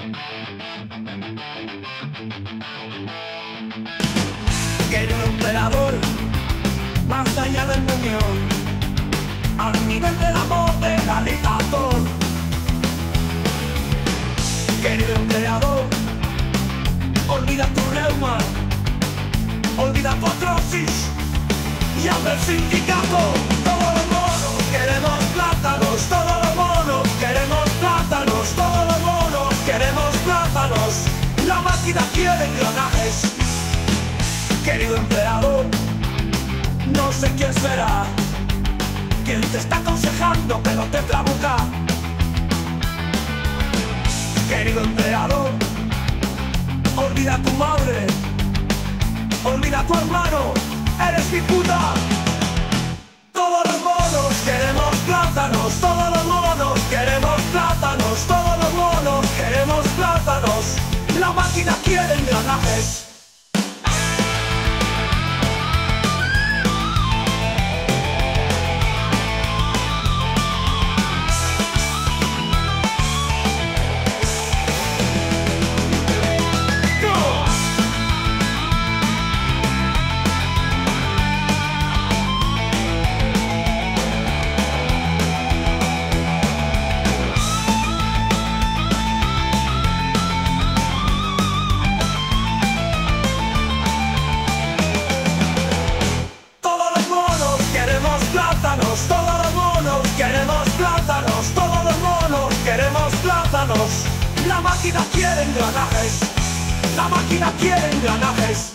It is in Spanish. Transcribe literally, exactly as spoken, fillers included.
Querido emperador, más allá del muñón, al nivel del amor del alligator. Querido emperador, olvida tu reuma, olvida tu artrosis y llama al sindicato. Todos los monos queremos plátanos, todos los monos queremos plátanos, todos los monos queremos plátanos. La máquina quiere engranajes. Querido emperador, no sé quién será, quien te está aconsejando que no te trabuca. Querido emperador, olvida a tu madre, olvida a tu hermano, eres mi puta. Todos los monos queremos plátanos, todos los monos queremos plátanos, todos los monos queremos plátanos. La máquina quiere engranajes. Todos los monos queremos plátanos, todos los monos queremos plátanos. La máquina quiere engranajes, la máquina quiere engranajes.